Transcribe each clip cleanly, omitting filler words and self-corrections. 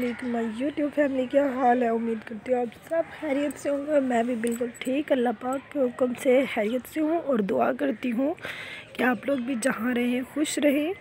वालेकुम my YouTube family, क्या हाल है। उम्मीद करती हूँ आप सब खैरियत से होंगे। मैं भी बिल्कुल ठीक, अल्लाह पाक के हुक्म से खैरियत से हूँ और दुआ करती हूँ कि आप लोग भी जहाँ रहें खुश रहें।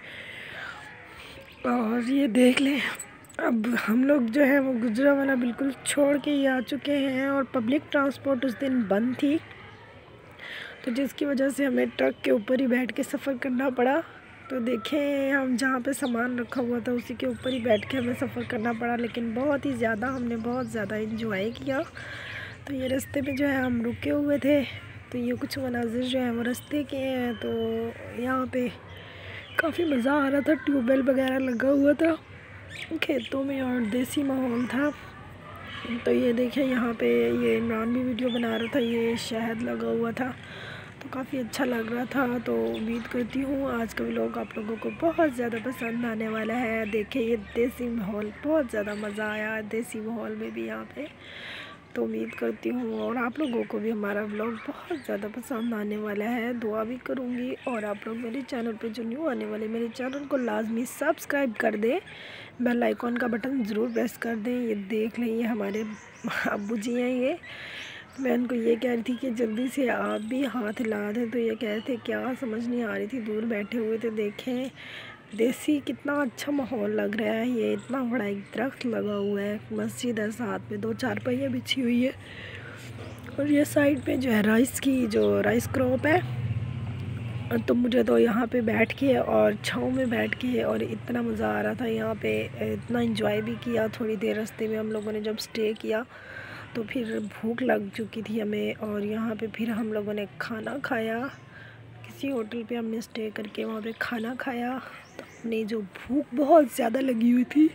और ये देख लें, अब हम लोग जो है वो गुजरांवाला बिल्कुल छोड़ के ही आ चुके हैं और पब्लिक ट्रांसपोर्ट उस दिन बंद थी, तो जिसकी वजह से हमें ट्रक के ऊपर ही बैठ के सफ़र करना पड़ा। तो देखें, हम जहाँ पे सामान रखा हुआ था उसी के ऊपर ही बैठ के हमें सफ़र करना पड़ा, लेकिन हमने बहुत ज़्यादा इंजॉय किया। तो ये रास्ते में जो है हम रुके हुए थे, तो ये कुछ मनाजिर जो है वो रास्ते के हैं। तो यहाँ पे काफ़ी मज़ा आ रहा था, ट्यूबवेल वगैरह लगा हुआ था खेतों में और देसी माहौल था। तो ये देखें, यहाँ पे ये इमरान भी वीडियो बना रहा था, ये शहद लगा हुआ था, तो काफ़ी अच्छा लग रहा था। तो उम्मीद करती हूँ आज का व्लॉग आप लोगों को बहुत ज़्यादा पसंद आने वाला है। देखें, ये देसी माहौल, बहुत ज़्यादा मज़ा आया देसी माहौल में भी यहाँ पे। तो उम्मीद करती हूँ और आप लोगों को भी हमारा व्लॉग बहुत ज़्यादा पसंद आने वाला है। दुआ भी करूँगी। और आप लोग मेरे चैनल पे जो न्यू आने वाले, मेरे चैनल को लाजमी सब्सक्राइब कर दें, बेल आइकॉन का बटन ज़रूर प्रेस कर दें। ये देख लें, ये हमारे अब्बू जी हैं। ये मैं उनको ये कह रही थी कि जल्दी से आप भी हाथ हिला दें, तो ये कह रहे थे क्या, समझ नहीं आ रही थी, दूर बैठे हुए थे। देखें देसी कितना अच्छा माहौल लग रहा है। ये इतना बड़ा एक दरख्त लगा हुआ है, मस्जिद है, साथ में 2 चारपाइयाँ बिछी हुई है और ये साइड पे जो है राइस क्रॉप है। तो मुझे तो यहाँ पे बैठ के और छाँव में बैठ के और इतना मज़ा आ रहा था। यहाँ पे इतना इंजॉय भी किया। थोड़ी देर रास्ते में हम लोगों ने जब स्टे किया तो फिर भूख लग चुकी थी हमें, और यहाँ पे फिर हम लोगों ने खाना खाया। किसी होटल पे हमने स्टे करके वहाँ पे खाना खाया। तो अपनी जो भूख बहुत ज़्यादा लगी हुई थी,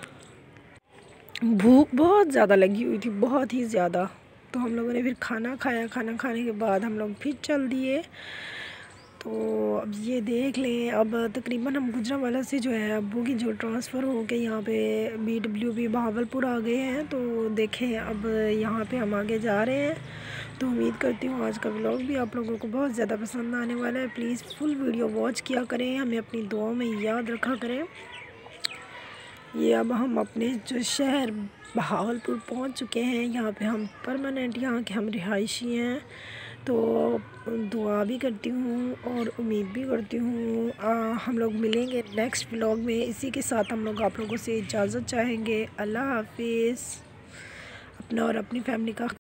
बहुत ही ज़्यादा। तो हम लोगों ने फिर खाना खाया। खाना खाने के बाद हम लोग फिर चल दिए। तो अब ये देख लें, अब तकरीबन हम गुजरांवाला से जो है अब्बू की जो ट्रांसफ़र हो के यहाँ पे BWP बहावलपुर आ गए हैं। तो देखें, अब यहाँ पे हम आगे जा रहे हैं। तो उम्मीद करती हूँ आज का व्लॉग भी आप लोगों को बहुत ज़्यादा पसंद आने वाला है। प्लीज़ फुल वीडियो वॉच किया करें, हमें अपनी दुआओं में याद रखा करें। ये अब हम अपने जो शहर बहावलपुर पहुँच चुके हैं। यहाँ पे हम परमानेंट यहाँ के हम रिहायशी हैं। तो दुआ भी करती हूँ और उम्मीद भी करती हूँ हम लोग मिलेंगे नेक्स्ट व्लॉग में। इसी के साथ हम लोग आप लोगों से इजाज़त चाहेंगे। अल्लाह हाफिज़। अपना और अपनी फैमिली का